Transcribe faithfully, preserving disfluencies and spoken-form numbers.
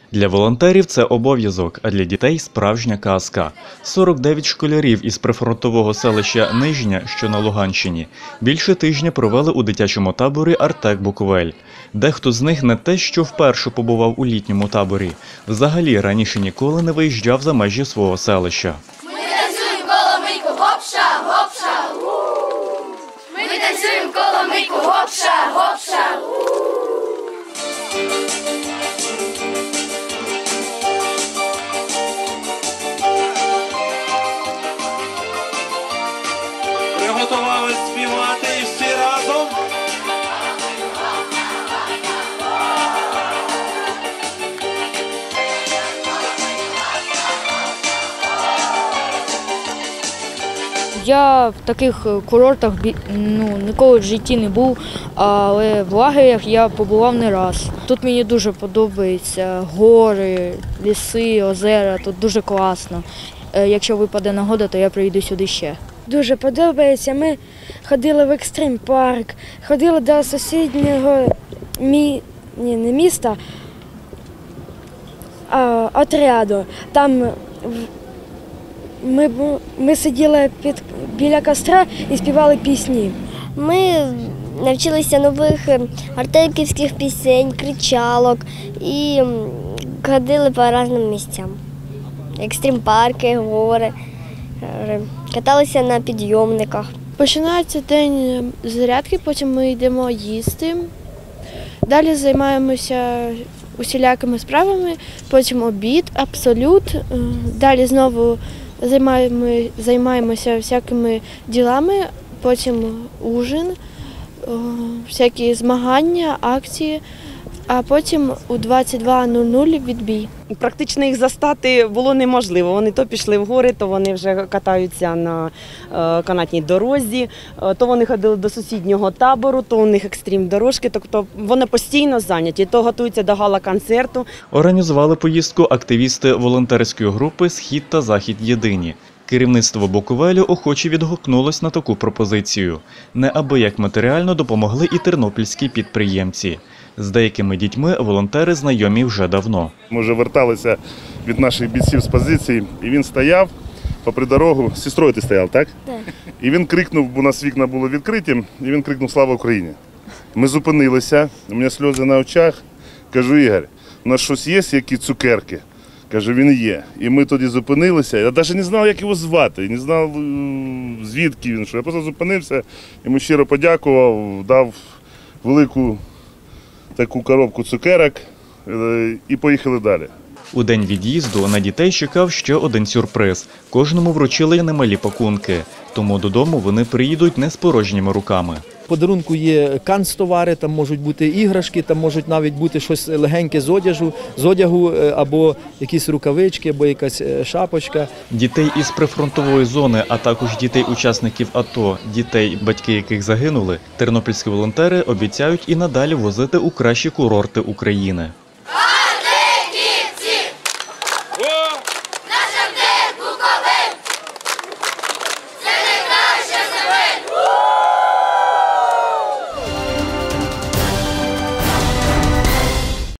Для волонтерів це обов'язок, а для дітей – справжня казка. сорок дев'ять школярів із прифронтового селища Нижня, що на Луганщині, більше тижня провели у дитячому таборі «Артек Буковель». Дехто з них не те, що вперше побував у літньому таборі. Взагалі раніше ніколи не виїжджав за межі свого селища. Ми танцюємо коломийку, гопша, гопша, у. Ми танцюємо коломийку, гопша, гопша, у. Приготувались співати і всі разом. Я в таких курортах ну, ніколи в житті не був, але в лагерях я побував не раз. Тут мені дуже подобаються гори, ліси, озера, тут дуже класно. Якщо випаде нагода, то я приїду сюди ще. Дуже подобається. Ми ходили в екстрим парк, ходили до сусіднього мі... Ні, не міста, а отряду. Там ми, ми сиділи під, біля костра і співали пісні. Ми навчилися нових артеківських пісень, кричалок і ходили по різним місцям. Екстрим-парки, гори, каталися на підйомниках. Починається день зарядки, потім ми йдемо їсти. Далі займаємося усілякими справами, потім обід, абсолют. Далі знову займаємо, займаємося всякими ділами, потім ужин, всякі змагання, акції, а потім у двадцять два нуль нуль відбій. Практично їх застати було неможливо. Вони то пішли в гори, то вони вже катаються на канатній дорозі, то вони ходили до сусіднього табору, то у них екстрім-дорожки, тобто вони постійно зайняті, то готуються до гала-концерту. Організували поїздку активісти волонтерської групи «Схід та Захід єдині». Керівництво Буковелю охоче відгукнулось на таку пропозицію. Неабияк матеріально допомогли і тернопільські підприємці. З деякими дітьми волонтери знайомі вже давно. Ми вже верталися від наших бійців з позиції, і він стояв попри дорогу. З сестрою ти стояв, так? Так. І він крикнув, бо у нас вікна були відкриті, і він крикнув «Слава Україні!». Ми зупинилися, у мене сльози на очах. Кажу: Ігор, у нас щось є, які цукерки? Каже, він є. І ми тоді зупинилися. Я навіть не знав, як його звати, не знав, звідки він. Що. Я просто зупинився, йому щиро подякував, дав велику таку коробку цукерок і поїхали далі. У день від'їзду на дітей чекав ще один сюрприз. Кожному вручили немалі пакунки, тому додому вони приїдуть не з порожніми руками. В подарунку є канцтовари, там можуть бути іграшки, там можуть навіть бути щось легеньке з одягу, з одягу або якісь рукавички, або якась шапочка. Дітей із прифронтової зони, а також дітей-учасників АТО, дітей, батьки яких загинули, тернопільські волонтери обіцяють і надалі возити у кращі курорти України.